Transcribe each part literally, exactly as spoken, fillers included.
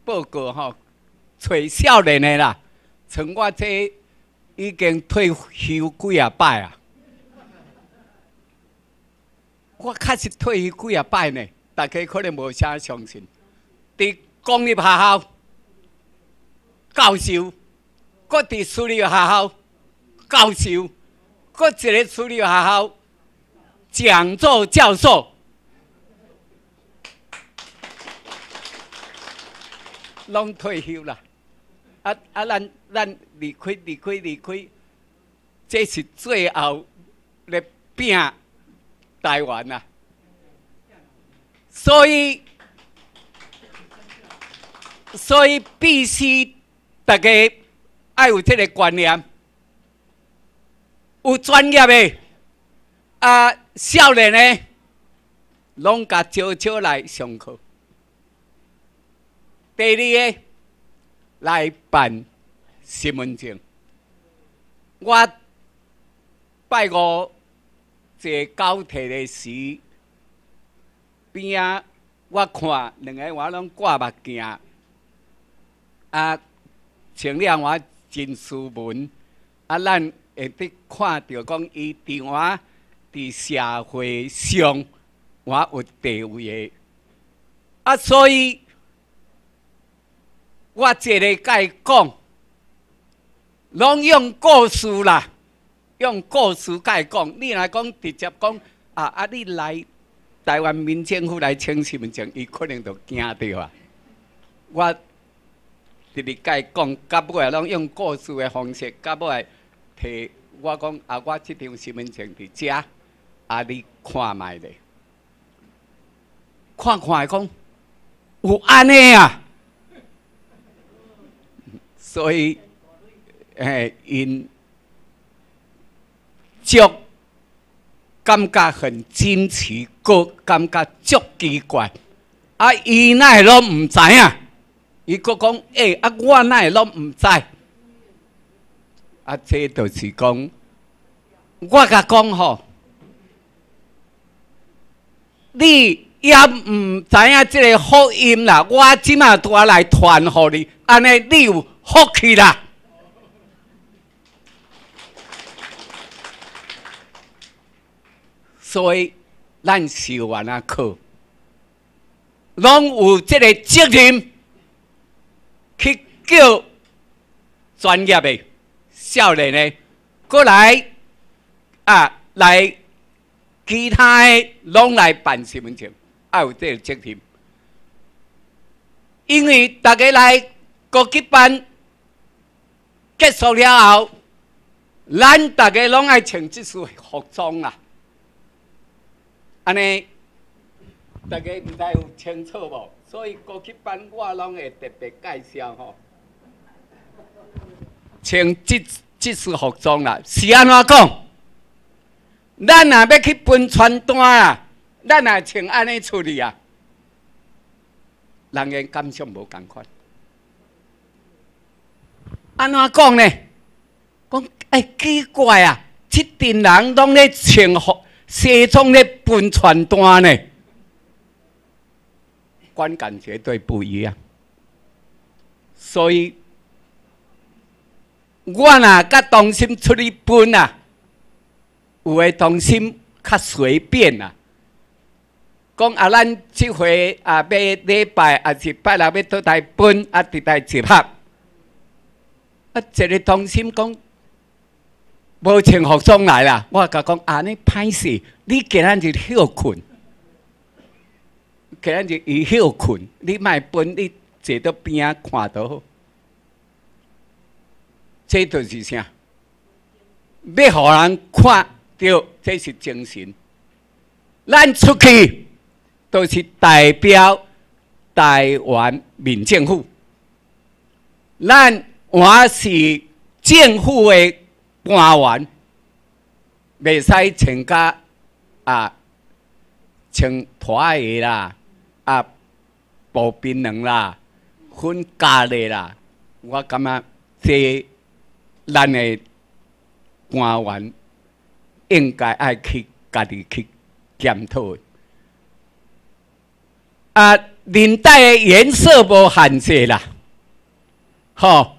报告吼，找少年的啦，像我这已经退休几啊摆啊，我确实退休几啊摆呢，大家可能无啥相信。伫公立学校教授，搁伫私立学校教授，搁一个私立学校讲座教授。 拢退休啦，啊啊！咱咱离开离开离开，这是最后咧拼台湾啊！所以所以必须大家要有这个观念，有专业的啊少年的，拢甲招招来上课。 第二个来办身份证。我拜五坐高铁的时，边啊，我看两个我拢挂目镜，啊，穿了我真斯文，啊，咱会得看到讲伊伫我伫社会上我有地位的，啊，所以。 我这个甲伊讲，拢用故事啦，用故事甲伊讲。你若讲直接讲啊啊，你来台湾民政府来请身份证，伊可能就惊着啊。我直直甲伊讲，到尾拢用故事的方式，到尾摕我讲啊，我这张身份证伫遮，啊，你看卖咧，看看讲有安尼啊。 所以，诶，因足感觉很惊奇，个感觉足奇怪。啊，伊哪会拢唔知影？伊佫讲，诶、欸，啊，我哪会拢唔知？啊，这就是讲，我甲讲吼，你也唔知影即个福音啦。我即马拄来传互你，安尼你有。 福气啦！所以咱修完啊课，拢有这个责任去叫专业的少年的过来啊，来其他的拢来办身份证，要有这个责任，因为大家来高级班。 结束了后，咱大家拢爱穿这束服装啦。安尼，大家唔知有清楚无？所以高级班我拢会特别介绍吼，穿这这束服装啦。是安怎讲？咱若要去分传单啊，咱也穿安尼出去啊。人员感想无共款。 安怎讲呢？讲哎奇怪啊！这群人拢咧穿服西装咧分传单呢，观感绝对不一样。所以，我若甲同心出去分啊，有诶同心较随便啊。讲啊，咱即回啊，要礼拜啊是拜六要倒台分啊，伫台集合。 啊，一个同心讲，无穿服装来啦。我甲讲啊，你歹势，你今仔日休困，今仔日伊休困，你莫分，你坐到边仔看就好。这就是啥？要互人看到，这是精神。咱出去都是代表台湾民政府，咱。 我是政府的官员，袂使穿甲啊穿拖鞋啦，啊薄槟榔啦，粉咖喱啦。我感觉这咱的官员应该爱去家己去检讨。啊， 领带的颜色无限制啦，吼。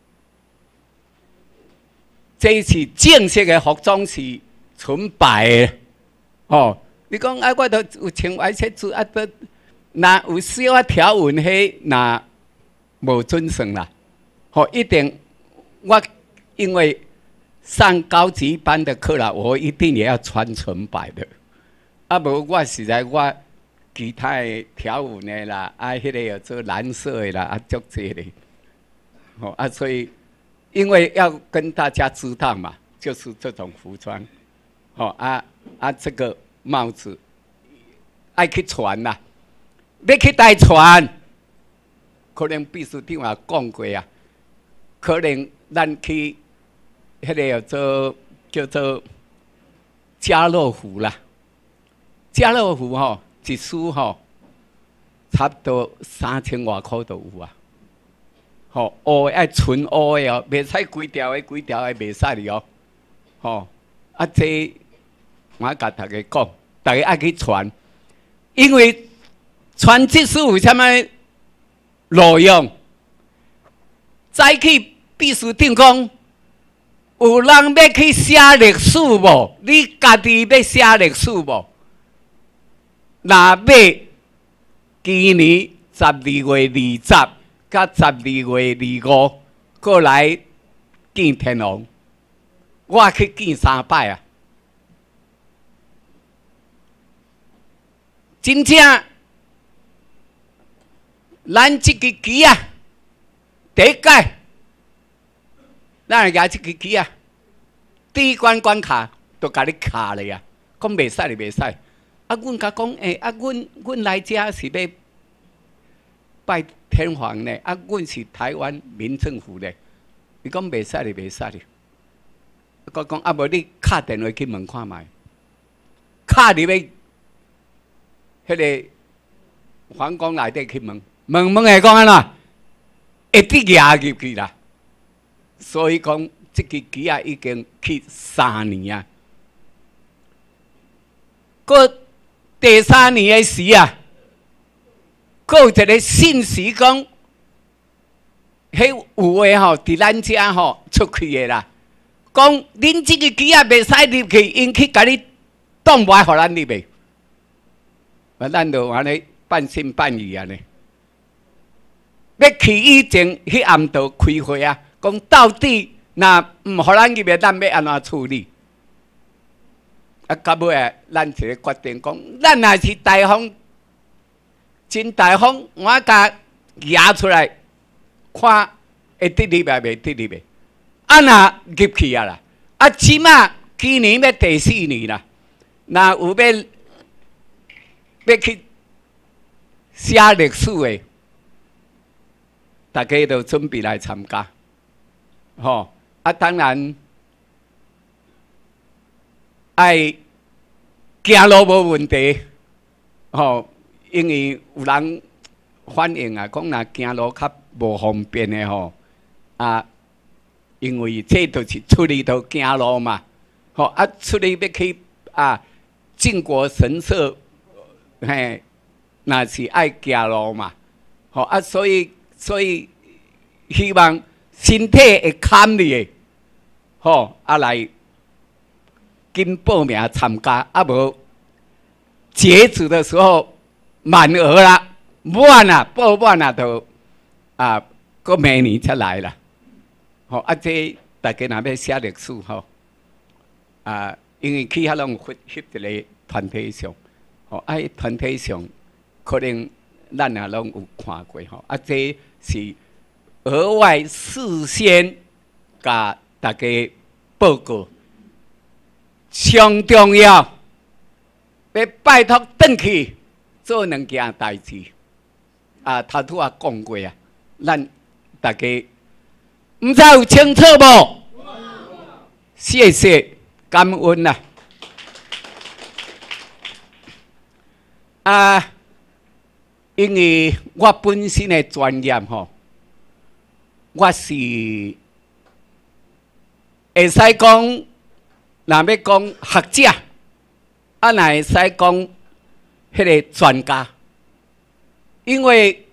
这是正式的服装是纯白的，吼。你讲啊，我都有穿歪色子啊，都那有小啊条纹，迄那无准算啦。吼，一定我因为上高级班的课啦，我一定也要穿纯白的。啊，无我实在我其他的条纹的啦，啊，迄、那个有做蓝色的啦，啊，足济的。吼啊，所以因为要跟大家知道嘛，就是这种服装。吼啊啊，这个。帽子爱去传啦，要去带传，可能秘书长也讲过啊。可能咱去迄个叫做叫做家乐福啦，家乐福吼一束吼差不多三千外块都有啊。吼，乌爱纯乌的哦，袂使规条的，规条的袂使哩哦。吼，啊这。我甲大家讲，大家爱去传，因为传这是有啥物路用？再去秘书长讲，有人要去写历史无？你家己要写历史无？若要今年十二月二十甲十二月二五过来见天王，我去见三摆啊！真正，咱这个旗啊，第一届，咱来举这个旗啊，第一关关卡都甲你卡了呀，讲袂使就袂使。啊，阮甲讲，诶、欸，啊，阮阮来遮是要拜天皇呢，啊，阮是台湾民政府的，伊讲袂使就袂使的。我讲啊，无你敲电话去问看卖，敲入去。迄个皇宫内底去问，问问下讲安怎，会得压入去啦。所以讲，这个旗啊已经去三年啊。过第三年的时啊，过有一个信息讲，迄有诶吼，伫咱遮吼出去的啦，讲恁这个旗啊袂使入去，因去甲你挡袂互咱入去。啊，咱就安尼半信半疑啊呢。要去以前，迄暗道开会啊，讲到底，若毋互咱入去，咱要安怎处理？啊，到尾啊，咱一个决定讲，咱若是大方，真大方，我甲压出来，看会得入来袂得入来。啊，若入去啊啦，啊，起码今年要第四年啦，若有要。要去写历史的，大家都准备来参加，吼、啊，当然爱行路无问题，吼、因为有人反映啊，讲若行路较无方便的吼，啊，因为这都是出去都行路嘛，吼、啊，出去要去啊，靖国神社。嘿，那是爱行路嘛，吼啊，所以所以希望身体会堪哩，吼啊来紧报名参加，啊无截止的时候满额啦，满啦，报满啦就啊，过明年才来啦，吼啊这大家若要写历史吼，啊，因为去遐拢翕翕一个团体上。哦，啊，团体上可能咱也拢有看过吼，啊，这是额外事先甲大家报告，上重要，要拜托转去做两件代志。啊，头拄也讲过啊，咱大家唔知有清楚无？谢谢，感恩啦。啊，因为我本身的专业吼，我是会使讲，若要讲学者，啊，若会使讲迄个专家， 因为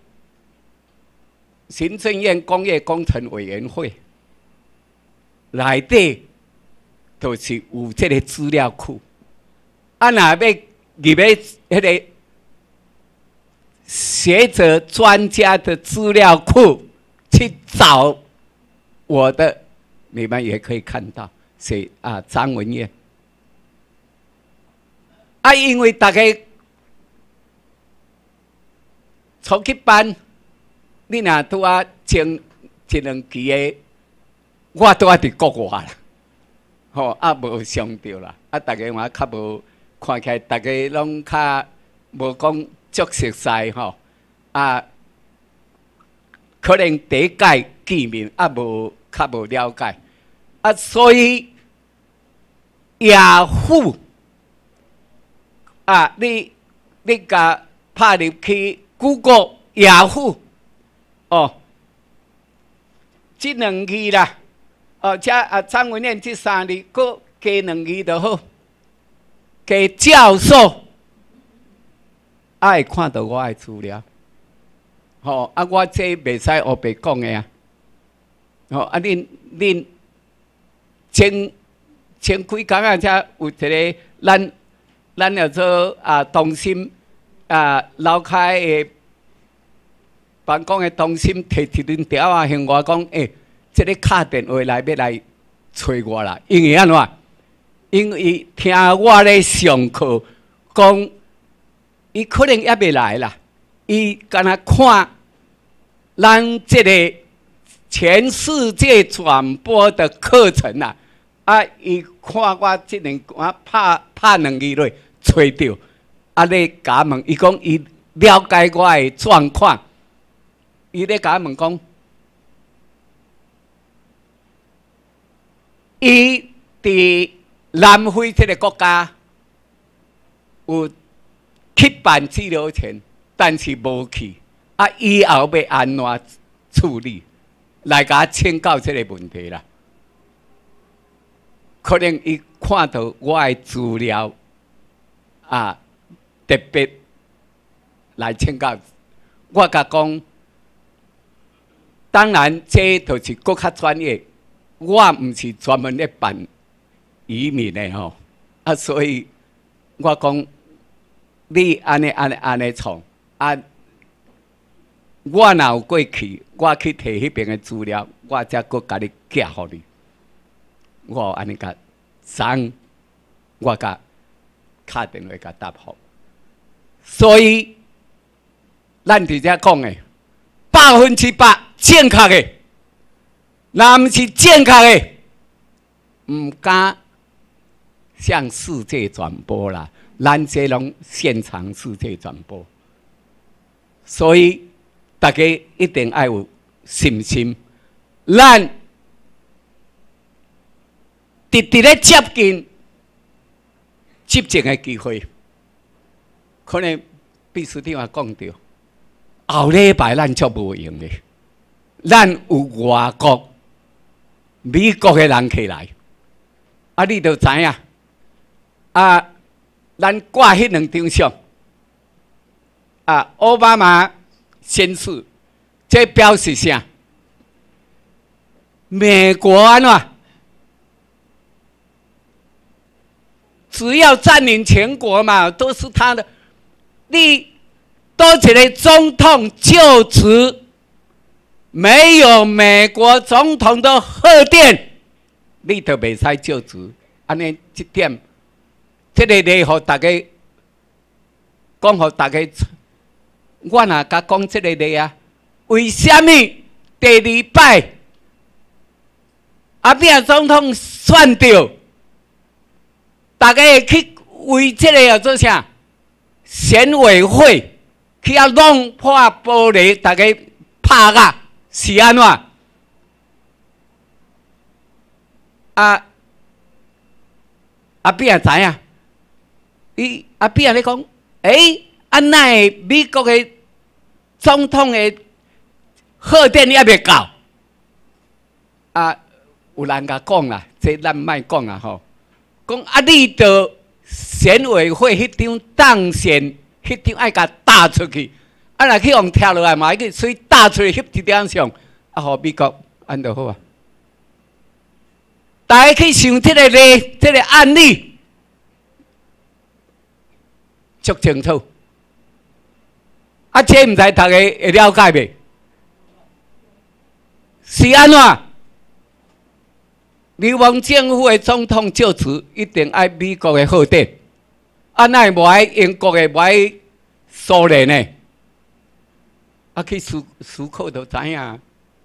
行政院工业工程委员会内底就是有这个资料库，啊，若要入去迄个学者专家的资料库去找我的，你们也可以看到，是啊，张文燕。啊，因为大家初级班，你若拄啊前一两期的，我拄啊伫国外啦，吼啊无上着啦，啊大家嘛较无看起来，大家拢较无讲足熟悉吼，啊可能第一届见面啊无较无了解，啊所以雅虎。啊！你你甲拍入去 Google 雅虎哦，这两字啦，哦，这啊张文燕这三字，搁加两字就好，加教授，啊会看到我的资料，吼、哦、啊我这袂使黑白讲的啊，吼、哦、啊恁恁前前几工啊，才有一个咱。咱叫做啊，中心啊，楼开的办公的中心摕一张条啊，向我讲，诶、欸，这个敲电话来要来找我啦。因为安怎？因为听我咧上课讲，伊可能也未来啦。伊敢若看咱这个全世界传播的课程啊，啊，伊看我这两我拍拍两字落。找到，啊！你甲问，伊讲伊了解我的状况，伊咧甲问讲，伊伫南非这个国家有去办治疗权，但是无去，啊！以后要安怎处理？来甲请教这个问题啦。可能伊看到我的资料。啊，特别来请教，我甲讲，当然这就是更较专业，我唔是专门咧办移民的吼，啊，所以我讲你安尼安尼安尼创啊，我若有过去，我去摕迄边的资料，我才搁甲你寄互你，我安尼甲送，我甲。打电话甲答复，所以咱伫遮讲的百分之百正确的，若毋是正确的，毋敢向世界传播啦。咱这拢现场世界传播，所以大家一定要有信心。咱直直咧接近。执政的机会，可能秘书长也讲到，后礼拜咱足无用的，咱有外国、美国的人起来，啊，你就知影，啊，咱挂迄两张相，啊，奥巴马先逝，这表示啥？美国安怎？只要占领全国嘛，都是他的。你多一个总统就职，没有美国总统的贺电，你就袂使就职。安尼这点，这个咧，互大家讲，互大家，我若甲讲这个咧啊，为什么第二摆阿扁总统选到？大家会去为这个要做啥？选委会去要弄破玻璃，大家拍啊，是安怎？啊，阿扁也知影，伊阿扁咧讲，诶，安那美国的总统的贺电也未到，啊，有人甲讲啦，这咱莫讲啦吼。讲啊，你着选委会迄张当选，迄张爱甲打出去， 啊，若去用跳落来嘛，去水打出来翕一张相，啊，互美国安就好啊。大家去想这个例，这个案例，足清楚。啊，这毋知大家会了解未？是安怎？流亡政府的总统就职，一定爱美国的贺电，啊，那无爱英国的，无爱苏联的，啊，去思思考就知影。啊，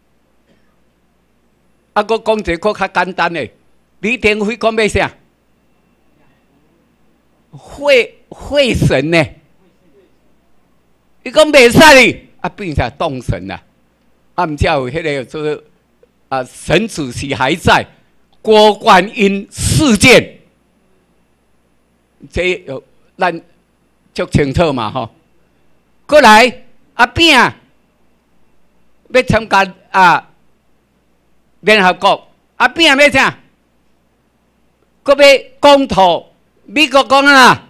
我讲一个搁较简单的，李登辉讲要啥？会会神呢？伊讲袂使哩，啊，变成动神啦。啊，毋则有迄个做啊，神主席还在。郭观音事件，这有咱足清楚嘛吼。过来阿扁要参加啊联合国，阿扁要啥？搁要公投，美国讲啊，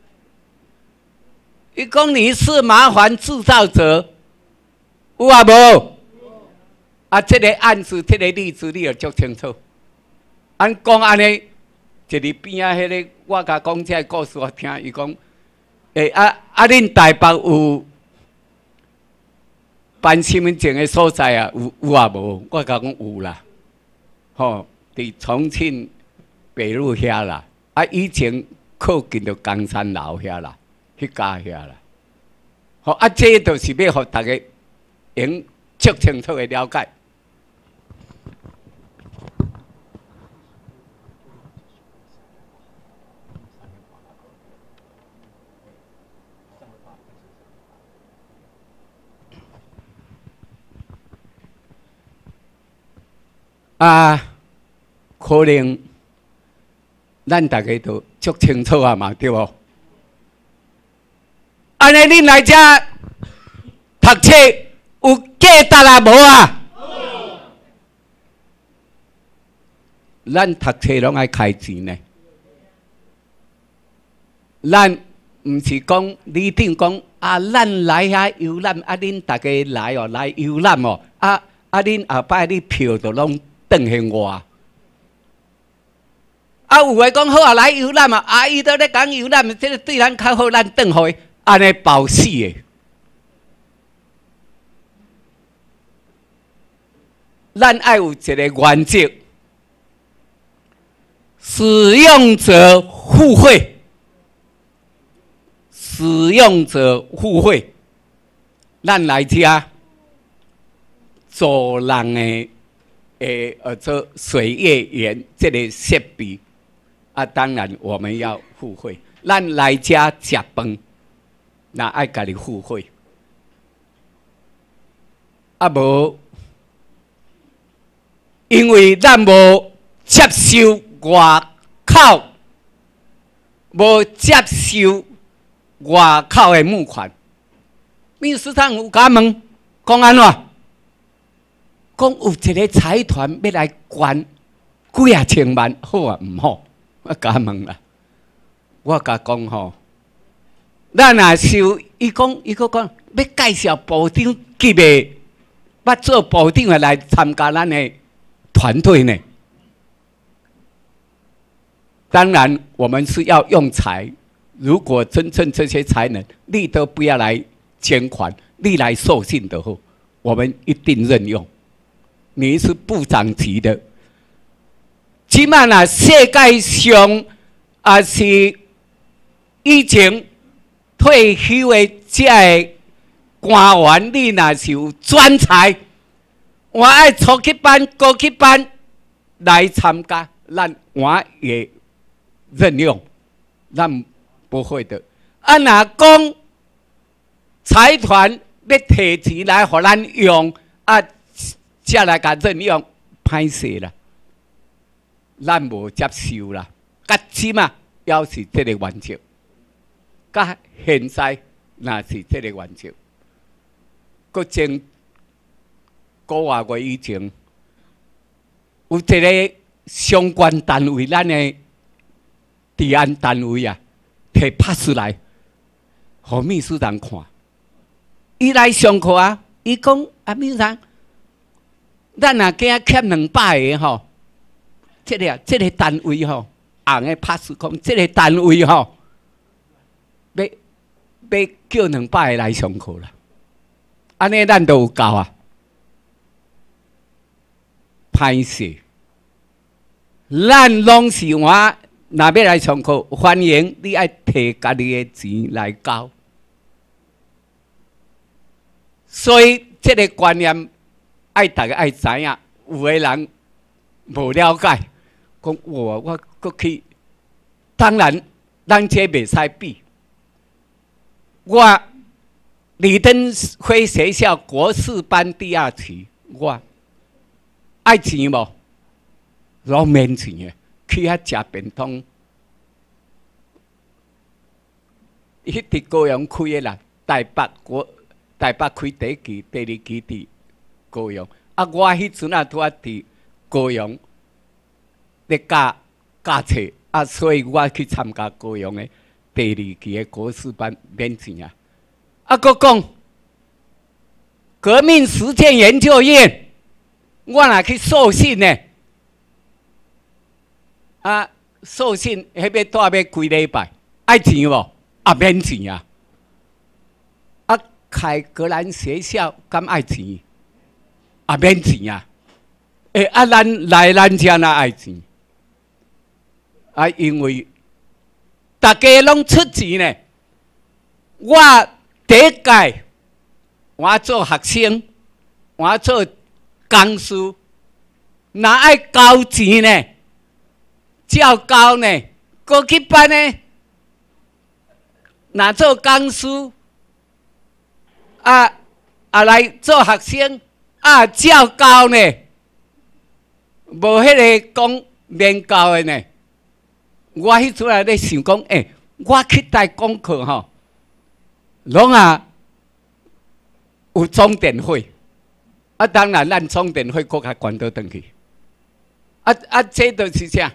伊讲你是麻烦制造者，有啊无？啊，这个案子，这个例子，你要足清楚。按讲安尼，一日边啊，迄个我甲讲这个故事我听，伊讲，诶啊啊，恁台北有办身份证的所在啊？有有啊无？我甲讲有啦，吼，伫重庆北路遐啦，啊以前靠近着冈山楼遐啦，迄家遐啦，吼啊，这就是要互大家用足清楚的了解。啊，可能咱大家都足清楚啊嘛，对无？安尼恁来遮读册有价值啊无啊？咱读册拢爱开钱呢。咱毋是讲你顶讲啊，咱来遐游览啊，恁大家来哦，来游览哦，啊啊，恁后摆你票就拢。转向我，啊！有诶讲好啊，来游览嘛，啊！伊都咧讲游览，即个对咱较好，咱转互伊，安尼包死诶。咱爱有一个原则，使用者互惠，使用者互惠。咱来遮做人诶。诶，呃，做水业员这个设备啊，当然我们要付费。咱来遮食饭，那爱家己付费。啊无，因为咱无接受外口，无接受外口的募款。秘书长有甲问，讲安怎？讲有一个财团要来捐几啊千万，好啊毋好？我甲问啦，我甲讲吼，咱若收，伊讲伊佫讲要介绍部长级的，捌做部长的来参加咱的团队呢。当然，我们是要用财。如果真正这些才能，你都不要来捐款，你来受信的后，我们一定任用。你是部长级的，起码呢，世界上啊是以前退休的这个官员，你若是有专才，我爱初级班、高级班来参加，咱我也任用，咱不会的。啊，若讲财团要提钱来互咱用啊。才来甲任用，歹势啦，咱无接受啦。甲起码要是这个原则，甲现在那是这个原则。搁前个外月以前，有一个相关单位，咱的治安单位啊，摕拍出来，互秘书长看。 伊来上课啊，伊讲啊，秘书长，咱若惊欠两百个吼，这个啊，这个单位吼，红的拍死讲，这个单位吼，要要叫两百个来上课啦。安尼咱都有够啊，歹势。咱拢是我若要来上课，欢迎你爱摕家己的钱来交。所以这个观念，爱大家爱知影。有的人无了解，讲我我过去，当然咱这袂使比。我李登辉学校国四班第二期，我爱钱无？拢免钱的，去遐食便当。迄伫高雄开的啦，台北国台北开第一期、第二期伫高雄。啊，我迄阵啊，拄啊伫高雄咧教教册，啊，所以我去参加高雄的第二期的国四班免钱啊。啊，佮讲革命实践研究院，我若去受训呢。啊，受训迄要带要几礼拜，爱钱无？啊，免钱啊！啊，开格兰学校敢爱钱？啊，免钱啊！诶、欸，啊，咱来咱遮哪爱钱？啊，因为大家拢出钱呢。我第一届我做学生，我做讲师，哪爱交钱呢？照交呢，过去班呢，若做讲师，啊啊来做学生，啊照交呢，无迄个讲免交的呢。我迄阵啊咧想讲，诶、欸，我去带功课吼，拢啊有充电费，啊当然咱充电费搁较关倒转去，啊啊这都是啥？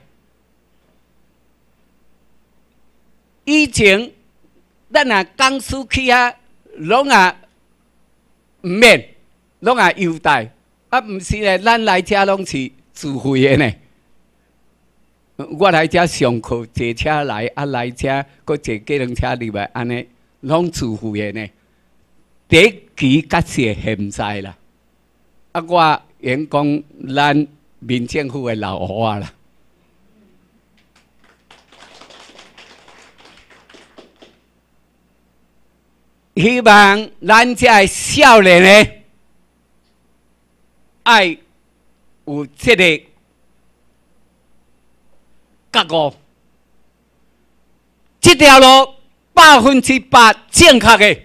以前，咱啊讲师去啊，拢啊毋免，拢啊优待，啊毋是咧，咱来遮拢是自费的呢。我来遮上课，坐车来，啊来遮，佮坐计程车入来，安尼拢自费的呢。第一期假是现在啦，啊我演讲咱民政府的老伙仔啦。希望咱遮的少年呢，爱有这个觉悟，这条路百分之百正确的，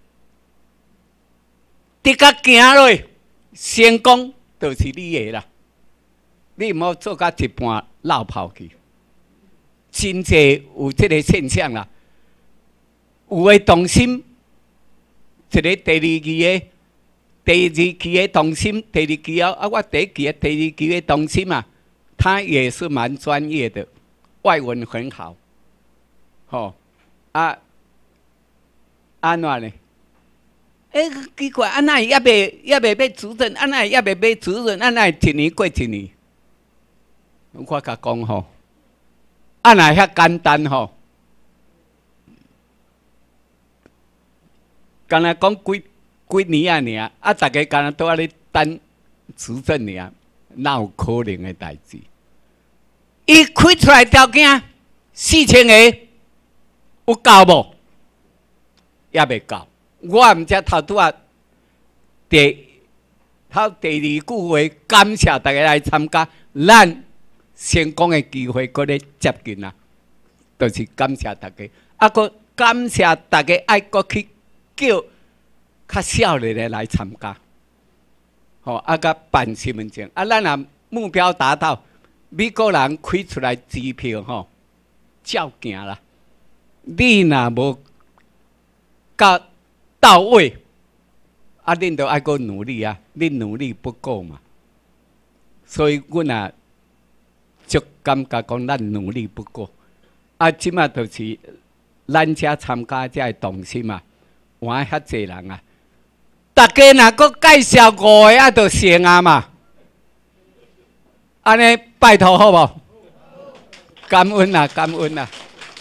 直甲行落成功就是你的啦。你毋好做甲一半落跑去，真济有这个现象啦，有的动心。一个第二期的，第二期的同心，第二期啊，啊，我第一期的、第二期的同心啊，他也是蛮专业的，外文很好，吼、哦，啊，安怎呢？诶、欸，奇怪，安那也未也未要主任，安那也未要主任，安那一年过一年，我甲讲吼，安那遐简单吼。刚才讲几几年啊年，啊，大家刚才都在咧等执政尔，哪有可能的代志？伊开出来条件四千个，有够无？也未够。我毋知头拄啊，第头第二句话，感谢大家来参加，咱成功的机会搁咧接近啊，就是感谢大家，啊，搁感谢大家爱搁去。叫较少年的来参加，吼、哦，啊，甲办身份证，啊，咱若目标达到，美国人开出来支票，吼、哦，照行啦。你若无到到位，啊，恁都爱搁努力啊，恁努力不够嘛。所以，阮也就感觉讲，咱努力不够。啊，即马就是咱遮参加遮的动心嘛。我遐济人啊， 大家若搁介绍五个，啊，就成啊嘛。安尼拜托好无？感恩啊，感恩啊！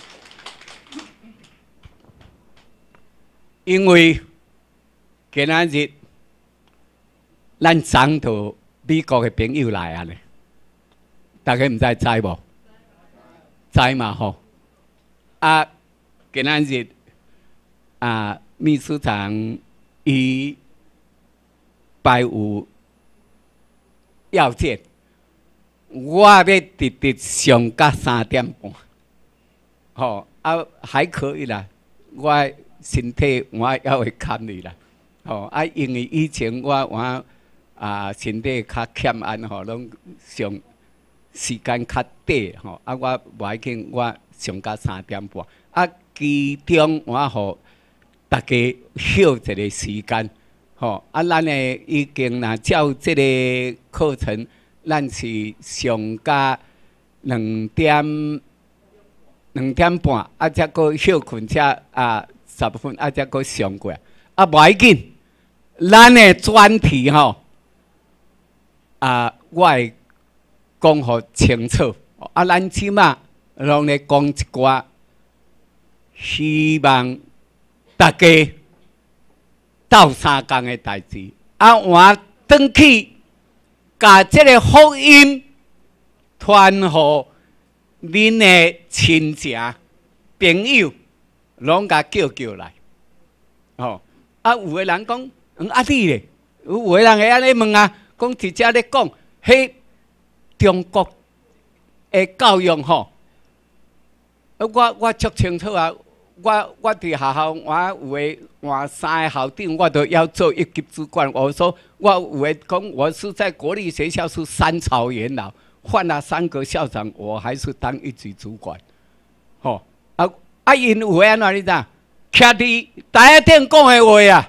因为今仔日咱长途美国的朋友来啊咧，大家毋知知无？知嘛吼？啊，今仔日啊，秘书长伊拜有要见，我要直直上到三点半，吼啊还可以啦，我身体我还会堪你啦，吼啊因为以前我我啊身体较欠安吼，拢上时间较短吼，啊我无要紧，我上到三点半，啊其中我互大家休一个时间。吼、哦，啊，咱诶已经若照即个课程，咱是上到两点两点半，啊，则个休困车啊十分，啊，则个上过，啊，无要紧，咱诶专题吼，啊，我会讲互清楚，啊，咱即马拢咧讲一寡，希望大家。斗相共的代志，啊，换转去，甲即个福音传互恁的亲情朋友，拢甲叫叫来。哦，啊，有个人讲，嗯，啊你咧，有个人会安尼问啊，讲直接咧讲，迄中国的教育吼，我我足清楚啊。我我伫学校，我有诶换三个校长，我都要做一级主管。我说我有诶讲，我是在国立学校是三朝元老，换了三个校长，我还是当一级主管。吼、哦、啊啊！因有诶安怎你知？徛伫台顶讲诶话啊，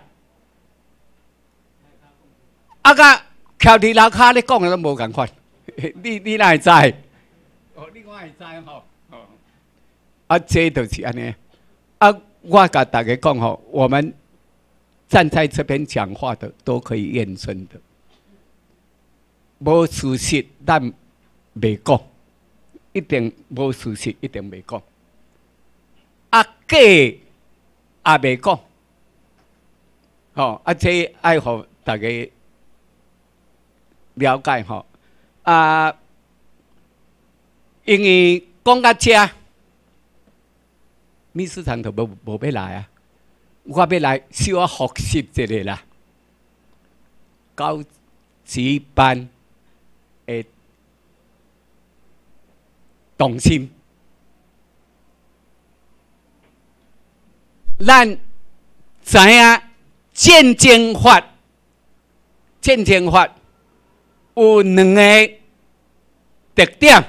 啊甲徛伫楼骹咧讲诶都无共款。你你哪会知？哦，你我会知吼。哦，啊，这就是安尼。啊，我甲大家讲吼，我们站在这边讲话的都可以验证的，无事实咱袂讲，一定无事实一定袂讲，啊假也袂讲，吼啊这爱互大家了解吼，啊，因为讲到这。秘书长就无无要来啊！我要来小复习一下啦。高级班的动心，咱知影战争法，战争法有两个特点。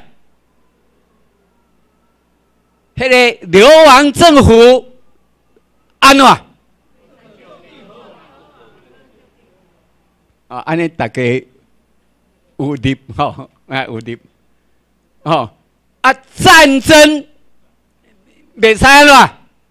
迄个流亡政府安怎？啊，安尼大家有入吼，啊有入，吼啊战争袂使安怎？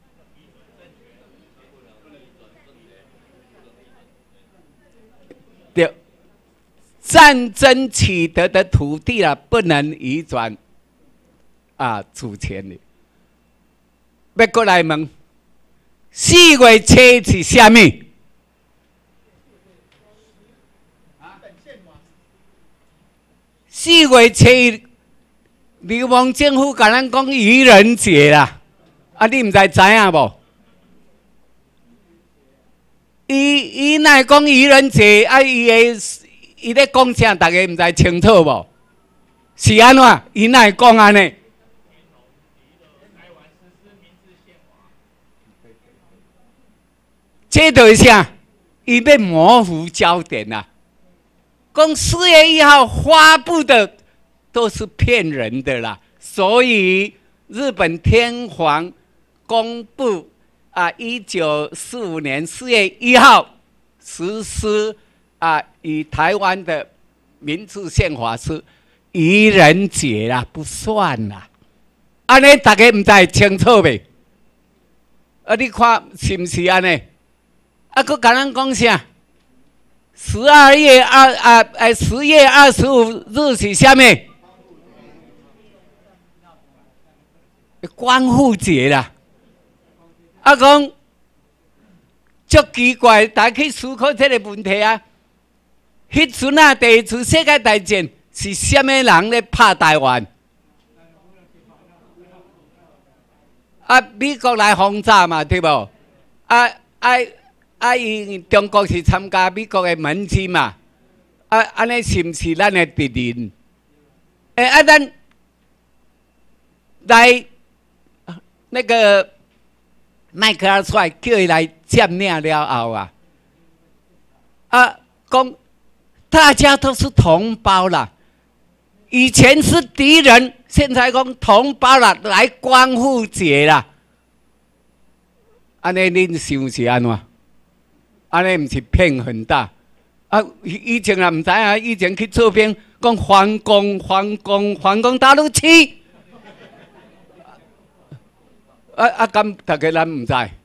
对，战争取得的土地啊，不能移转啊主权的。要过来问，四月七是啥物？四月七，流氓政府甲咱讲愚人节啦，啊，你毋知知影无？伊伊若讲愚人节，啊，伊个伊咧讲啥？大家毋知清楚无？是安怎？伊若讲安尼？这就是啥？伊要模糊焦点啊！讲四月一号发布的都是骗人的啦，所以日本天皇公布啊，一九四五年四月一号实施啊，以台湾的民治宪法是愚人节啦，不算啦。安尼大家唔知清楚未？啊，你看是唔是安尼？啊，佮甲咱讲啥？ 十二月二啊哎，十月二十五日是啥物？光复节啦。啊，讲足奇怪，大家去思考这个问题啊。迄阵啊，第一次世界大战是啥物人咧拍台湾？啊，美国来轰炸嘛，对无？啊啊啊！伊中国是参加美国的盟军嘛？啊，安尼是毋是咱的敌人？诶、欸，啊，咱来那个麦克阿瑟叫伊来占领了后啊，啊，讲大家都是同胞啦，以前是敌人。现在讲同胞啦，来光复节啦，安尼恁想是安怎？安尼毋是骗很大啊！以前啊毋知啊，以前去做兵，讲反攻、反攻、反攻大陆去，啊啊！咁大家咱毋知，哈？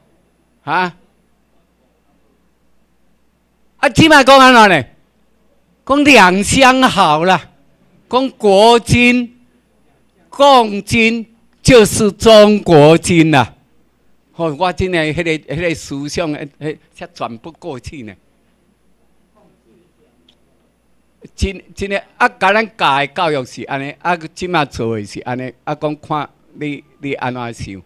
啊，即摆讲安怎呢？讲两相好啦，讲国军。共军就是中国军啦！哦，我真诶，迄个、迄个思想，诶，诶，才转不过去呢。真、真诶，啊，甲咱教诶教育是安尼，啊，即马做诶是安尼，啊，讲看你你安怎想？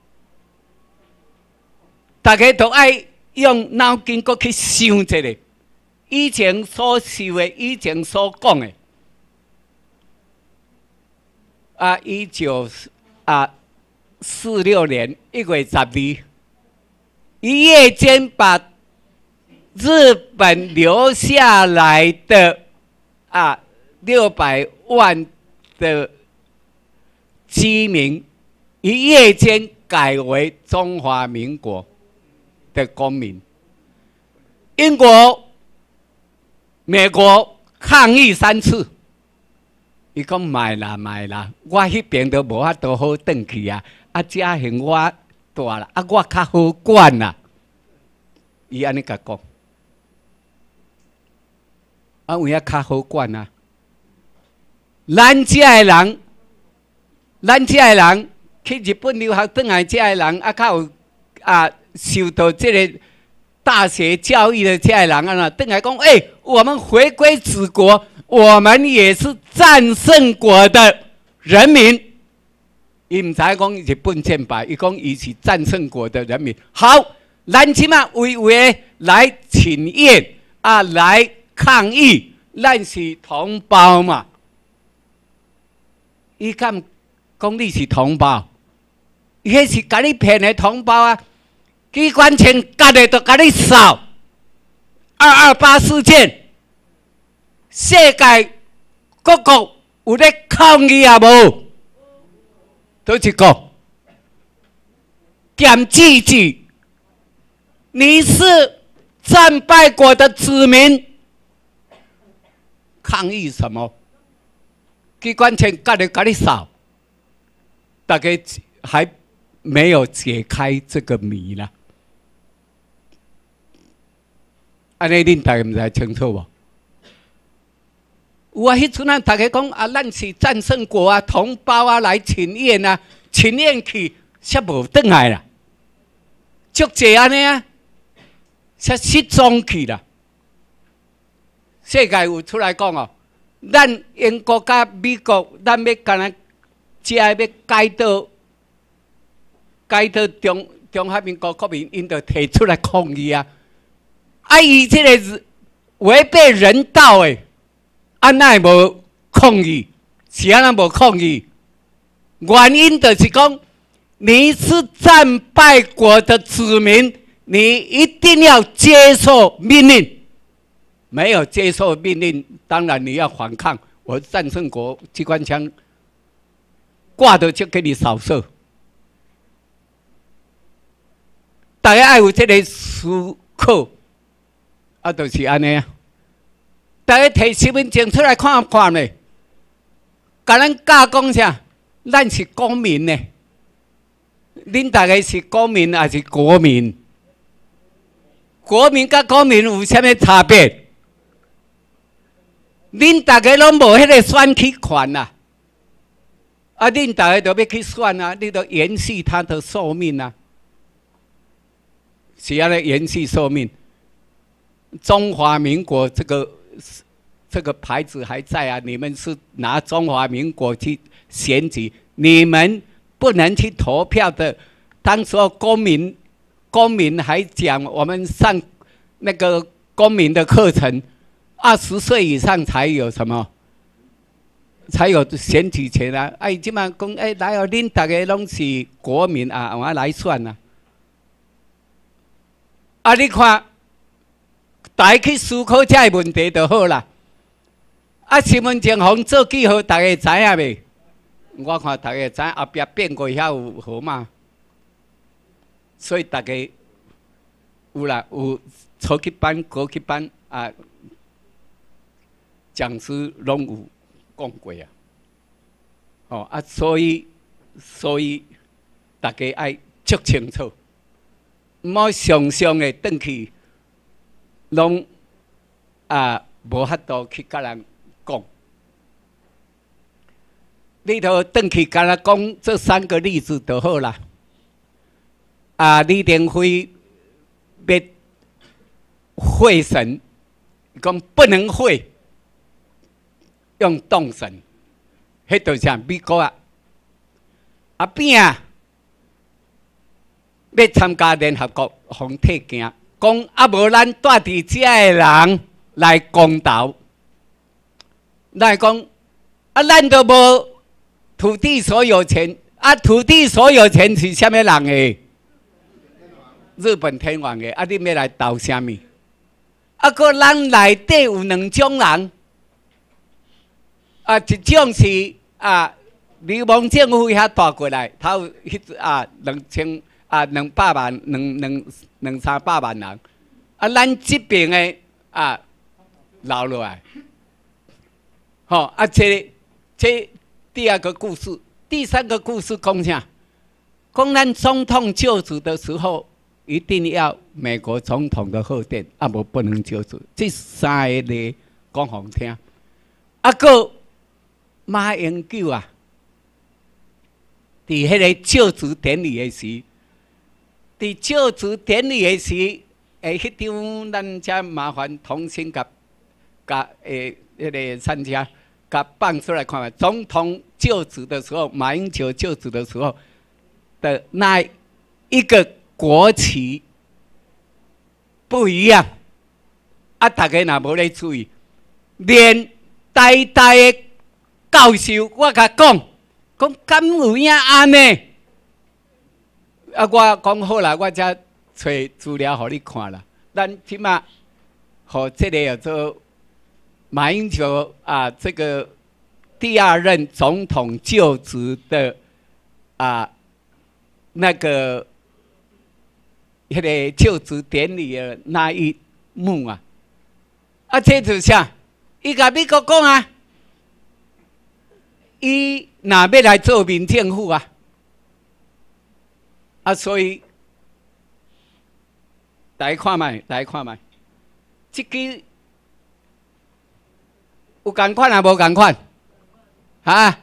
大家都爱用脑筋搁去想一下，以前所受诶，以前所讲诶。啊，一九啊四六年一月十二，一夜间把日本留下来的啊六百万的居民，一夜间改为中华民国的公民。英国、美国抗议三次。伊讲卖啦卖啦，我迄边都无法度好转去啊！啊，遮嫌我大啦，啊，我较好管啦。伊安尼甲讲，啊，有影较好管啊。咱遮个人，咱遮个人去日本留学转来，遮个人啊，较有啊受到这个大学教育的遮个人啊，那转来讲，哎、欸，我们回归祖国。我们也是战胜国的人民，伊唔知讲日本战败，伊讲伊是战胜国的人民。好，咱即马为为来请愿啊，来抗议，咱是同胞嘛。伊敢讲你是同胞，伊迄是甲你骗的同胞啊！机关枪夹的都甲你扫，二二八事件。世界各国有咧抗议啊无？都一个讲自己，你是战败国的子民，抗议什么？机关枪夹咧甲你扫，大概还没有解开这个谜啦。安尼恁大家唔知清楚无？有啊，迄阵啊，大家讲啊，咱是战胜国啊，同胞啊，来请愿啊，请愿去，却无转来啦，足济安尼啊，却失踪去啦。世界有出来讲哦，咱英国甲美国，咱要干那，只要改到改到中中华民国国民，因就提出来抗议啊！啊，伊这个是违背人道诶。啊，那无抗议，是安那无抗议？原因就是讲，你是战败国的子民，你一定要接受命令。没有接受命令，当然你要反抗。我战胜国机关枪挂着就给你扫射。大家爱有这个思考，啊，就是安尼啊。大家摕身份证出来看看咧，甲咱教讲啥？咱是公民呢？恁大家是公民还是国民？ 国民甲国民有啥物差别？恁大家拢无迄个选举权啊！啊，恁大家都要去选啊，你都延续他的寿命啊，是要来延续寿命。中华民国这个这个牌子还在啊，你们是拿中华民国去选举，你们不能去投票的。当时候公民公民还讲，我们上那个公民的课程，二十岁以上才有什么？才有选举权啊！哎，即马讲哎，来哦，恁大家拢是国民啊，我来选啊！啊，你看，大家去思考这个问题就好啦。啊，身份证号做记号，大家知影未？我看大家知后壁变过遐有号码，所以大家有啦，有初级班、高级班啊，讲师拢有。讲过啊，哦啊，所以所以大家爱捉清楚，唔好常常的转去，拢啊无法度去甲人讲。你头转去甲人讲这三个例子就好啦。啊，李登辉要会审，讲不能会。用动神，迄就像美国啊，啊边啊，要参加联合国红体行，讲啊无咱带伫遮的人来公道，来讲啊咱都无土地所有权，啊土地所有权是虾米人的？日本天皇的，啊你要来斗虾米？啊个咱内底有两种人。啊，一种是啊，流氓政府遐带过来，他有迄啊两千啊两百万、两两两三百万人，啊，咱这边的啊留落来，好、哦、啊，这这第二个故事，第三个故事讲啥？讲咱总统就职的时候，一定要美国总统的贺电，啊，无不能就职。这三个咧讲互听，啊个。马英九啊，伫迄个就职典礼的时，伫就职典礼的时，诶，迄张咱遮麻烦同心甲甲诶迄个参加，甲放出来看嘛。总统就职的时候，马英九就职的时候的那一个国旗不一样，啊，大家若无咧注意，连呆呆的。教授，我甲讲，讲敢有影安尼？啊，我讲好啦，我才找资料互你看啦。咱起码，和这个叫做马英九啊，这个第二任总统就职的啊，那个迄个就职典礼的那一幕啊，啊，这就是啥？伊甲美国讲啊。伊若要来做民政府啊，啊，所以大家看卖，大家看卖，这支有共款啊，无共款？啊？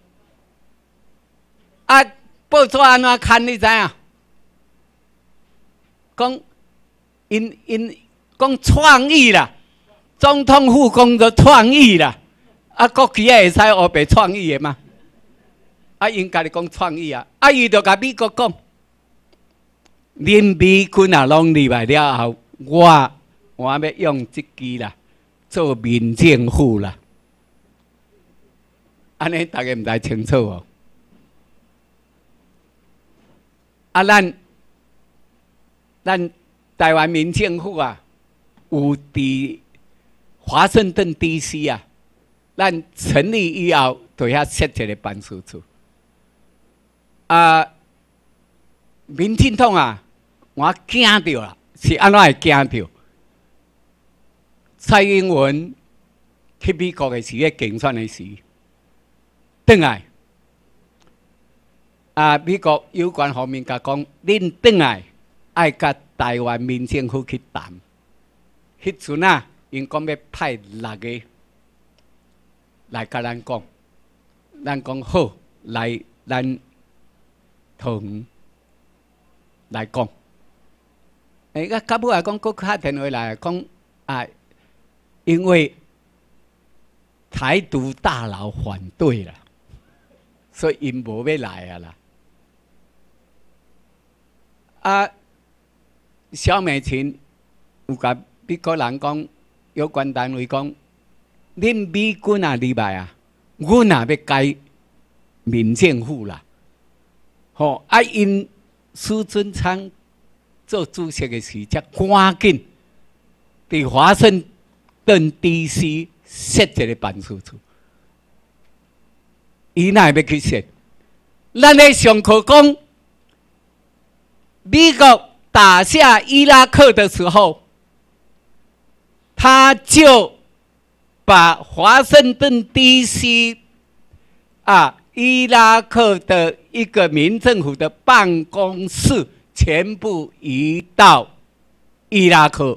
啊，报纸安怎看你知影？讲因因讲创意啦，总统府讲做创意啦。啊，国旗也会使学白创意的嘛？啊，因家己讲创意啊，啊，伊就甲美国讲，恁美军啊拢入来了后，我我要用这支啦做民政府啦。安尼大家唔知清楚哦。啊，咱咱台湾民政府啊，有伫华盛顿 D C 啊。咱成立以后，就遐设一个办事处。啊，民进党啊，我惊到啦，是安怎会惊到？蔡英文去美国的时，咧竞选的时，转来，啊，美国有关方面甲讲，恁转来爱甲台湾民政府去谈。迄阵啊，因讲要派六个来甲咱讲，咱讲好来咱桃园来讲。诶，个到尾来讲，佫敲电话来讲啊，因为台独大佬反对啦，所以因无要来啊啦。啊，萧美琴有甲美国人讲，有关单位讲，恁美军啊入来啊，阮也要改民政府啦。吼、哦，啊因苏贞昌做主席的时，才赶紧伫华盛顿 D C 设一个办事处。伊哪会要去设？咱咧上课讲，美国打下伊拉克的时候，他就把华盛顿 D C 啊伊拉克的一个民政府的办公室全部移到伊拉克，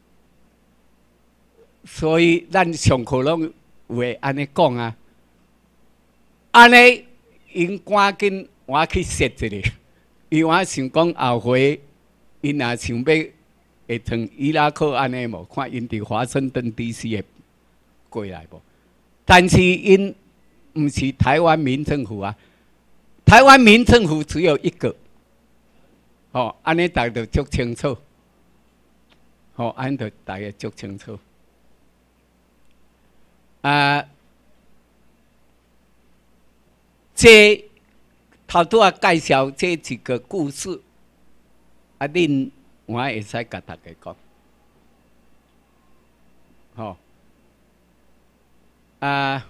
所以咱上课拢会安尼讲啊，安尼因赶紧我去设一个，因我想讲后回因若想要会从伊拉克安尼无，看因伫华盛顿 D C 会过来无？但是因毋是台湾民政府啊，台湾民政府只有一个。哦，安尼大家就足清楚。哦，安就大家足清楚。啊，这头拄啊介绍这几个故事，啊，恁我会使甲大家讲。哦，啊，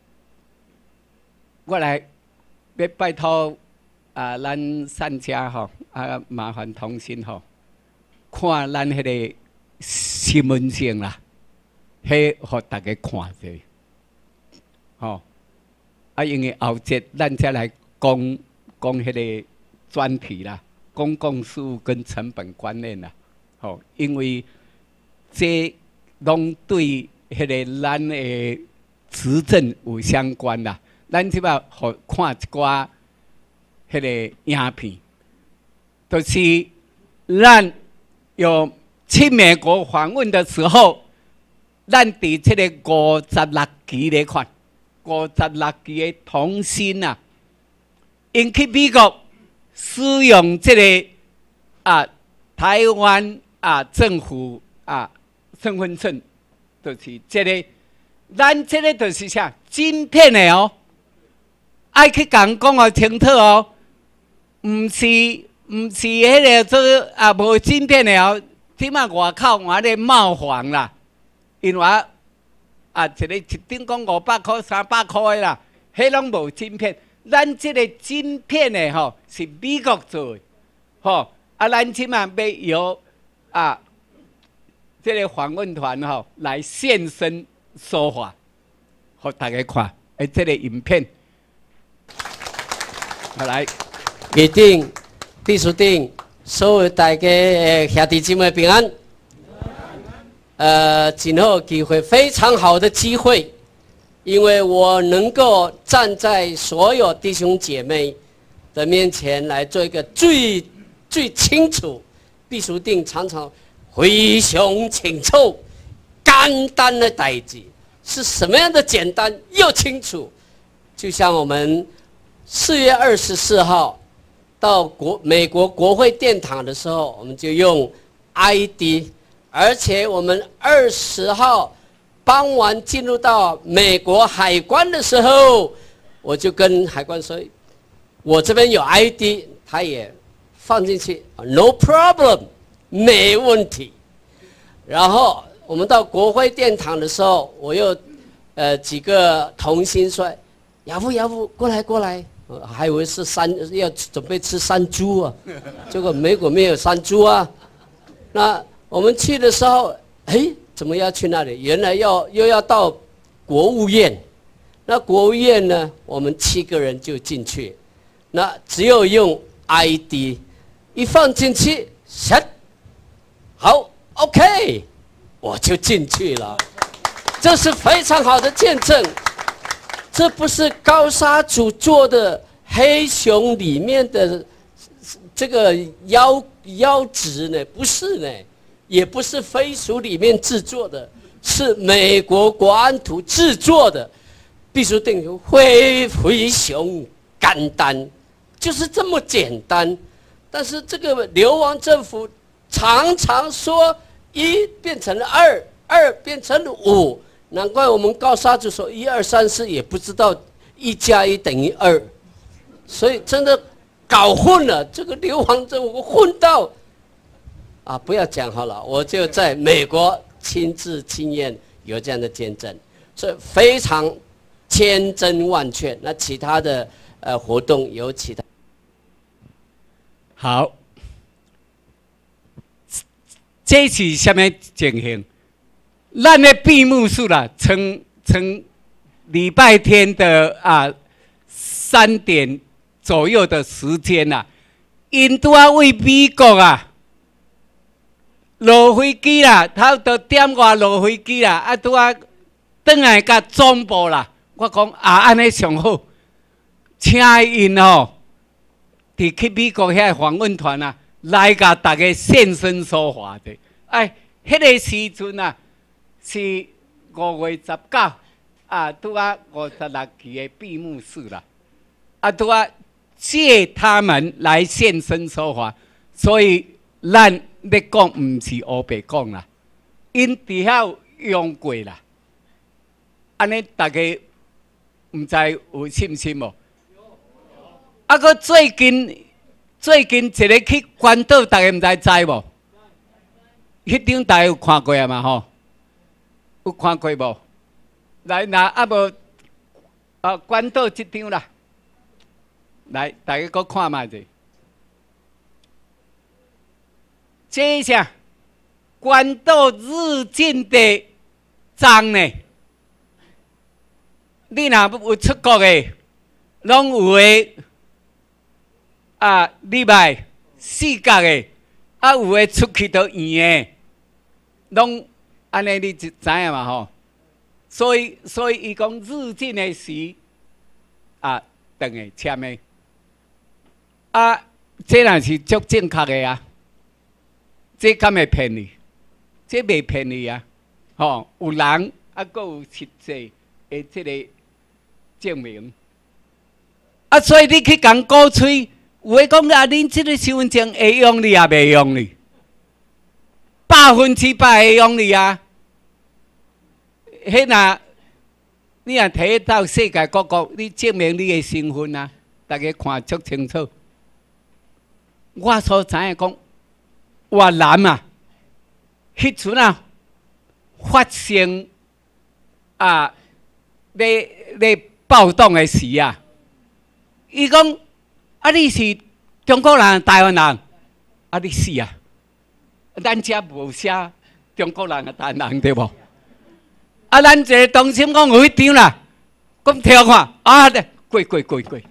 我来要拜托啊，咱善家吼。啊，麻烦同心吼，看咱迄个新闻性啦，迄互大家看者，吼。啊，因为后节咱再来讲讲迄个专题啦，公共事务跟成本观念啦，吼。因为这拢对迄个咱的执政有相关啦。咱即摆互看一寡迄个影片。就是咱有去美国访问的时候，咱伫这个五十六期来看，五十六期的童星啊，因去美国使用这个啊台湾啊政府啊身份证，就是这个，咱这个就是啥晶片的哦，爱去讲讲哦清楚哦，唔是。毋是迄个做啊无晶片的哦，即马外口我咧冒黄啦，因为啊一个一顶讲五百块、三百块的啦，迄拢无晶片。咱即个晶片的吼是美国做的，吼啊，咱即马要由啊这个访问团吼来现身说法，互大家看。诶，这个影片，好来， 一定。秘书长，所有大家呃兄弟姐妹平安。呃，今后机会非常好的机会，因为我能够站在所有弟兄姐妹的面前来做一个最最清楚。秘书长常常非常清楚，简单的代志是什么样的简单又清楚，就像我们四月二十四号。到国美国国会殿堂的时候，我们就用 I D， 而且我们二十号傍晚进入到美国海关的时候，我就跟海关说，我这边有 I D， 他也放进去 ，no problem， 没问题。然后我们到国会殿堂的时候，我又呃几个同心说，亚父亚父过来过来。还以为是山要准备吃山猪啊，结果美国没有山猪啊。那我们去的时候，哎，怎么要去那里？原来要又要到国务院。那国务院呢，我们七个人就进去，那只有用 I D， 一放进去，唰好 ，OK， 我就进去了。这是非常好的见证。这不是高沙祖做的黑熊里面的这个腰腰子呢，不是呢，也不是飞鼠里面制作的，是美国国安图制作的。必须定有灰灰熊简单，就是这么简单。但是这个流亡政府常常说一变成了二，二变成了五，难怪我们高沙就说一二三四也不知道一加一等于二，所以真的搞混了。这个流亡政府混到啊，不要讲好了，我就在美国亲自经验有这样的见证，所以非常。千真万确。那其他的呃活动有其他。 好，这是什么情形？咱的闭幕式啦，从从礼拜天的啊三点左右的时间啦，因拄啊为美国啊落飞机啦，他都点外落飞机啦，啊拄啊转来甲总部啦。我讲啊，安尼上好，请因哦，伫去美国遐访问团啊，来甲大家现身说法的。哎，迄个时阵啊，是五月十九啊，拄啊五十六期的闭幕式啦，啊拄啊借他们来现身说法，所以咱要讲毋是黑白讲啦，因伫遐用过啦，安尼大家。唔知有信心无？啊，个最近最近一个去关岛，大家唔知知无？迄张大家有看过啊嘛？吼，有看过无？来，那啊无啊，关岛这张啦，来，大家搁看卖者。这下关岛日进的章呢？你若有出国的，拢有诶啊，礼拜四角的，啊有诶出去到远的，拢安尼你就知影嘛吼。所以所以伊讲日进的时啊，等下签的啊，这若是足正确的啊，这敢会骗你？这袂骗你啊！吼，有人啊，阁有实际的这个。证明啊，所以你去讲鼓吹，有诶讲啊，恁即个身份证会用你也袂用你，百分之百会用你啊！迄若你若摕到世界各国，你证明你诶身份啊，大家看足清楚。我所知影讲，越南啊，迄阵啊发生啊，咧咧。暴动的时啊，伊讲啊，你是中国人、台湾人，啊，你是啊，咱遮无写中国人啊、台湾人对无？啊，咱一个同心讲有迄张啦，讲听看啊，过过过过，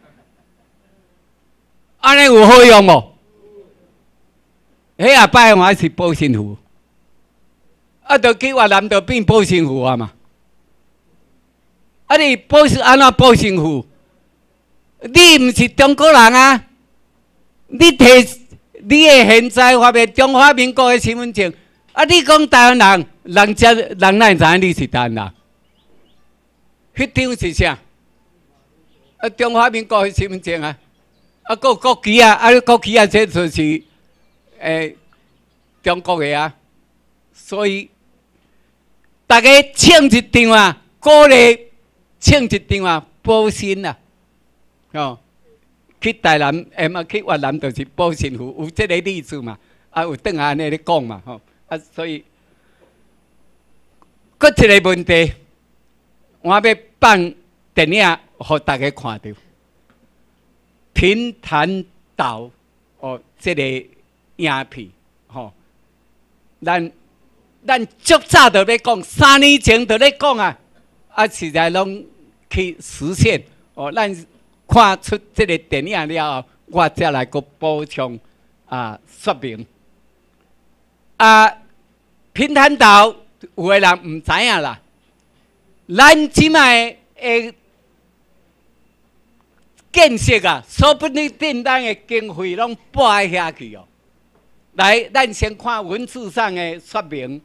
安尼有好用无？迄下摆我是保身符，啊，就去越南就变保身符啊嘛。啊！你保是安怎保身符？你毋是中国人啊！你摕你的现在发的中华民国的身份证，啊！你讲台湾人，人家人哪会知影你是台湾人？迄张是啥？啊！中华民国的身份证啊！啊！个国旗啊！啊！国旗啊！这就是诶、欸、中国的啊！所以大家签一张啊，鼓励。请一张啊，保身啊，哦，去台南，诶嘛去越南就是保身符，有这个例子嘛，啊有等下安尼咧讲嘛，吼，啊所以，搁一个问题，我要放电影互大家看到，平潭岛哦，这个影片，吼，咱咱足早就咧讲，三年前就咧讲啊。啊，实在拢去实现哦。咱看出这个电影了后，我再来个补充啊说明。 啊，平潭岛有的人唔知影啦。咱即卖诶建设啊，说不定咱的经费拢拨下去哦。来，咱先看文字上的说明。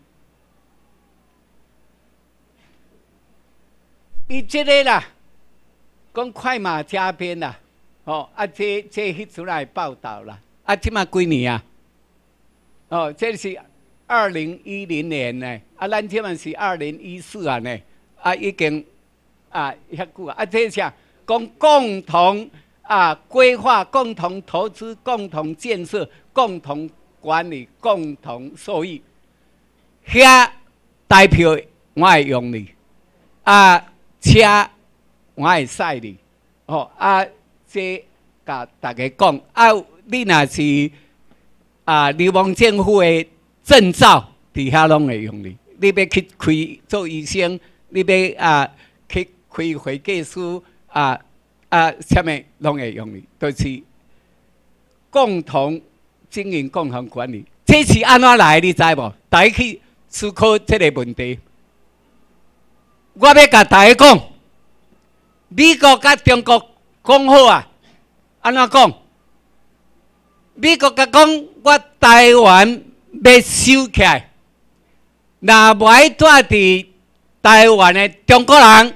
伊即个啦，讲快马加鞭啦，哦，啊，这这迄出来报道啦，啊，即卖几年啊？哦，这是二零一零年呢，啊，咱即卖是二零一四啊呢，啊，已经啊遐久啊，啊，这是讲共同啊规划、共同投资、共同建设、共同管理、共同受益，遐代表我会用你啊。车我会使你，哦啊，这甲大家讲啊，你若是啊流氓政府的证照，伫遐拢会用你。你要去开做医生，你要啊去开会计师啊啊，啥物拢会用你，就是共同经营、共同管理。这是安怎来？你知无？大家去思考这个问题。我要甲大家讲，美国甲中国讲好啊，安怎讲？美国甲讲，我台湾要收起来，若无爱住伫台湾的中国人，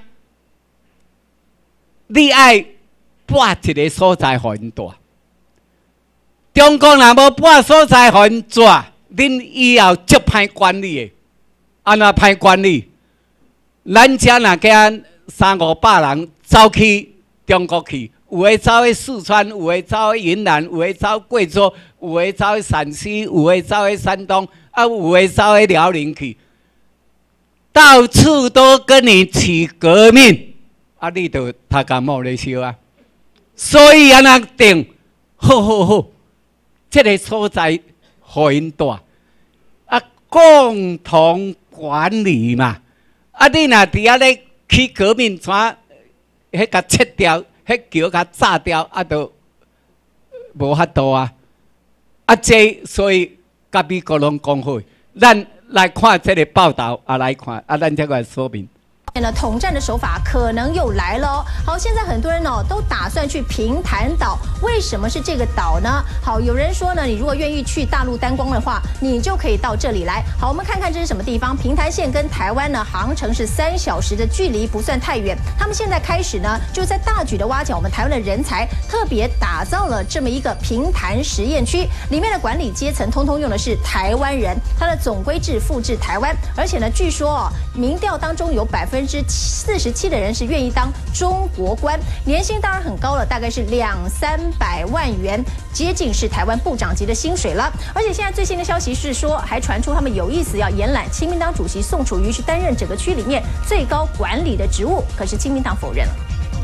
你爱拨一个所在互因住。中国若无拨所在互因住，恁以后足歹管理的，安怎歹管理？咱遮若惊三五百人走去中国去，有诶走去四川，有诶走去云南，有诶走贵州，有诶走去陕西，有诶走去山东，啊，有诶走去辽宁去，到处都跟你起革命，啊，你就他敢莫咧烧啊！所以安那定，好好好，这个所在互因住，啊，共同管理嘛。啊！你若伫遐咧起革命，怎迄甲切掉，迄桥甲炸掉，啊，都无法度啊！啊，这所以甲美国拢讲好，咱来看这个报道，啊，来看啊，咱再来说明。 呢，统战的手法可能又来了哦。好，现在很多人哦都打算去平潭岛，为什么是这个岛呢？好，有人说呢，你如果愿意去大陆观光的话，你就可以到这里来。好，我们看看这是什么地方。平潭县跟台湾呢航程是三小时的距离，不算太远。他们现在开始呢，就在大举的挖角我们台湾的人才，特别打造了这么一个平潭实验区，里面的管理阶层通通用的是台湾人，它的总规制复制台湾，而且呢，据说哦，民调当中有百分之四十七的人是愿意当中国官，年薪当然很高了，大概是两三百万元，接近是台湾部长级的薪水了。而且现在最新的消息是说，还传出他们有意思要延揽亲民党主席宋楚瑜去担任整个区里面最高管理的职务，可是亲民党否认了。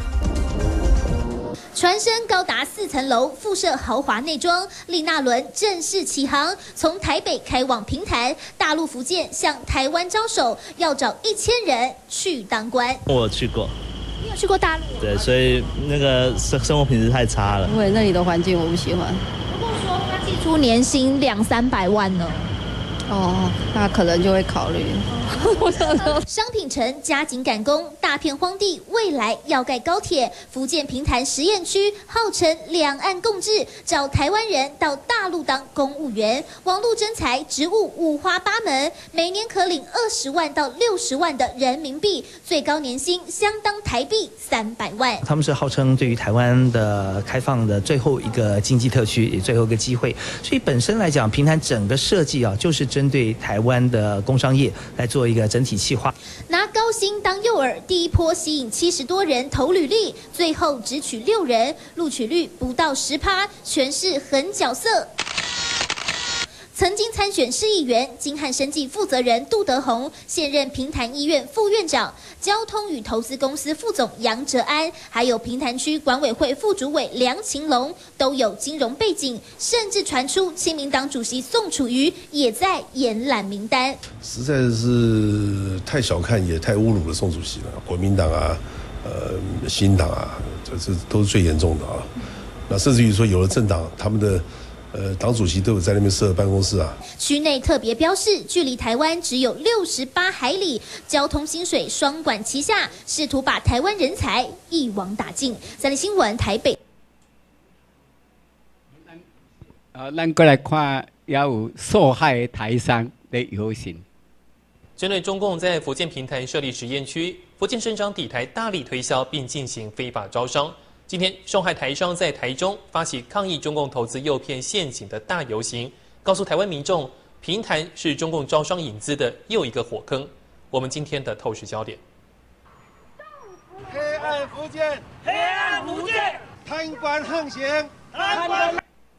船身高达四层楼，附设豪华内装，丽娜轮正式起航，从台北开往平潭，大陆福建向台湾招手，要找一千人去当官。 我有去过， 你有去过大陆？ 对，所以那个生生活品质太差了。 因为那里的环境我不喜欢。 如果说他寄出年薪两三百万呢？ 哦，那可能就会考虑。 商品城加紧赶工，大片荒地，未来要盖高铁。福建平潭实验区号称两岸共治，找台湾人到大陆当公务员，网络征才职务五花八门，每年可领二十万到六十万的人民币，最高年薪相当台币三百万。 他们是号称对于台湾的开放的最后一个经济特区，也最后一个机会。所以本身来讲，平潭整个设计啊，就是针对台湾的工商业来做一个整体企划。 拿高薪当诱饵，第一波吸引七十多人投履历，最后只取六人，录取率不到十趴，全是狠角色。曾经参选市议员、金汉生技负责人杜德宏，现任平潭医院副院长、交通与投资公司副总杨哲安，还有平潭区管委会副主委梁晴龙，都有金融背景，甚至传出亲民党主席宋楚瑜也在延揽名单。 实在是太小看也太侮辱了宋主席了，国民党啊，呃，新党啊，这这都是最严重的啊。那甚至于说，有了政党，他们的呃，党主席都有在那边设办公室啊。 区内特别标示，距离台湾只有六十八海里，交通、薪水双管齐下，试图把台湾人才一网打尽。三立新闻台北。 呃，咱过来看，也有受害的台商的游行。 针对中共在福建平潭设立实验区，福建省长抵台大力推销，并进行非法招商。今天，受害台商在台中发起抗议中共投资诱骗陷阱的大游行，告诉台湾民众，平潭是中共招商引资的又一个火坑。我们今天的透视焦点： 黑暗福建，黑暗福建，贪官横行，贪官。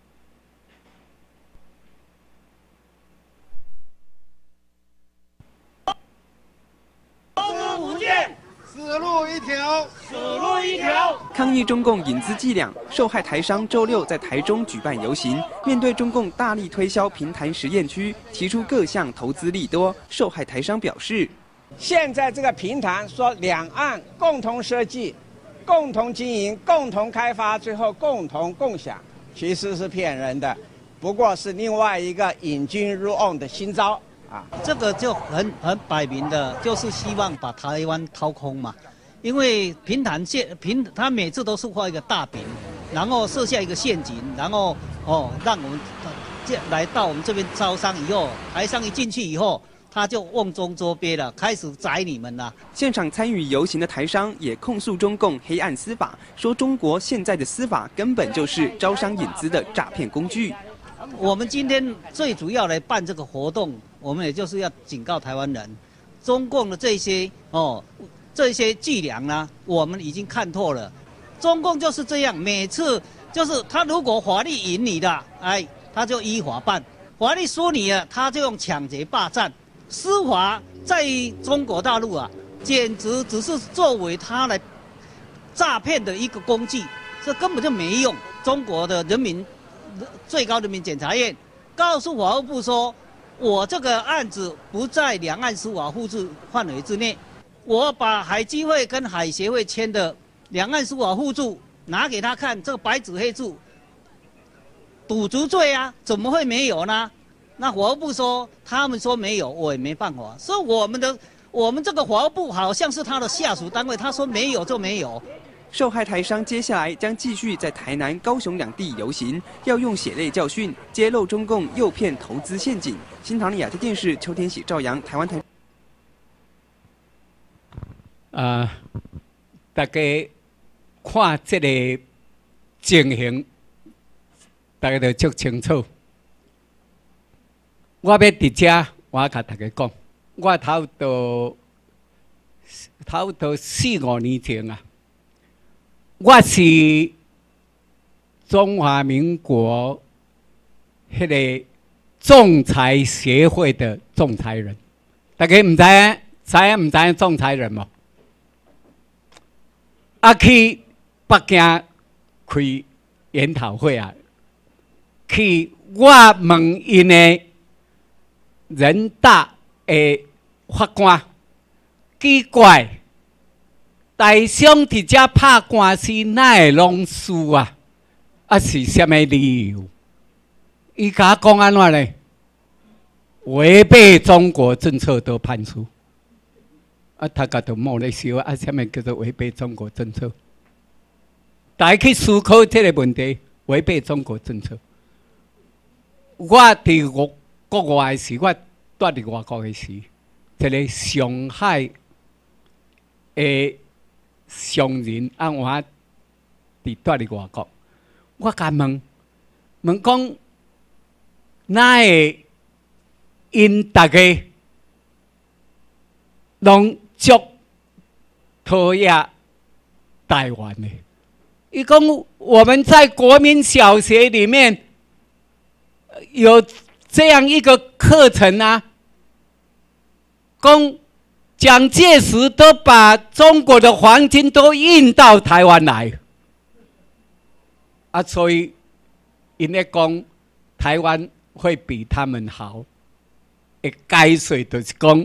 死路一条，死路一条。 抗议中共引资伎俩，受害台商周六在台中举办游行，面对中共大力推销平潭实验区，提出各项投资利多。受害台商表示， 现在这个平潭说两岸共同设计、共同经营、共同开发，最后共同共享，其实是骗人的，不过是另外一个引军入瓮的新招。啊， 这个就很很摆明的，就是希望把台湾掏空嘛。因为平潭县平，他每次都是画一个大饼，然后设下一个陷阱，然后哦，让我们来到我们这边招商以后，台商一进去以后，他就瓮中捉鳖了，开始宰你们了。 现场参与游行的台商也控诉中共黑暗司法，说中国现在的司法根本就是招商引资的诈骗工具。 我们今天最主要来办这个活动，我们也就是要警告台湾人，中共的这些哦这些伎俩呢，我们已经看透了。中共就是这样，每次就是他如果法律赢你的，哎，他就依法办；法律输你了，他就用抢劫霸占。司法在中国大陆啊，简直只是作为他来诈骗的一个工具，这根本就没用。中国的人民。最高人民检察院告诉法务部说，我这个案子不在两岸司法互助范围之内，我把海基会跟海协会签的两岸司法互助拿给他看，这个白纸黑字，赌足罪啊，怎么会没有呢？那法务部说，他们说没有，我也没办法，所以我们的我们这个法务部好像是他的下属单位，他说没有就没有。 受害台商接下来将继续在台南、高雄两地游行，要用血泪教训揭露中共诱骗投资陷阱。新唐人亚洲电视邱天喜、赵阳，台湾台。 啊、呃，大家看这个情形，大家都足清楚。我要伫遮，我甲大家讲，我差不多差不多四五年前啊。我是中华民国迄个仲裁协会的仲裁人，大家唔知影，知影唔知影仲裁人无？啊，去北京开研讨会啊，去我问因的人大的法官，奇怪。台商伫遮拍官司，哪会拢输啊？啊是啥物理由？伊甲我讲安怎呢？违背中国政策都判输。啊，他甲都莫咧笑啊！啥物叫做违背中国政策？大家去思考这个问题，违背中国政策。我伫国国外时，我住伫外国的时，一个上海诶。商人啊，我伫住伫外国，我甲问问讲，哪会因大家拢足讨厌台湾呢？伊讲我们在国民小学里面有这样一个课程啊，讲。蒋介石都把中国的黄金都运到台湾来，啊，所以因咧讲台湾会比他们好，的解释就是讲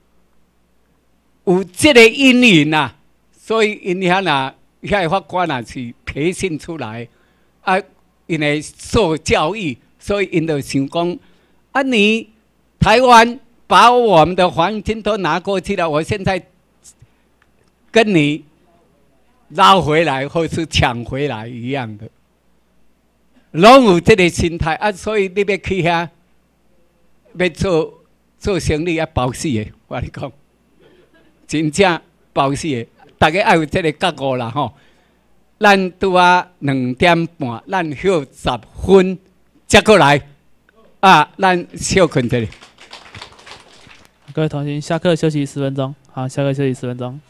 有这个因缘啊，所以因遐呐，遐法官啊是培训出来，啊，因为受教育所以因就想讲，啊你台湾把我们的黄金都拿过去了，我现在跟你捞回来或是抢回来一样的，拢有这个心态啊，所以你要去遐，要做做生意要包死的，我跟你讲，真正包死的，大家要有这个觉悟啦吼。咱拄啊两点半，咱休十分接过来，啊，咱休困一下。 各位同学，下课休息十分钟。好，下课休息十分钟。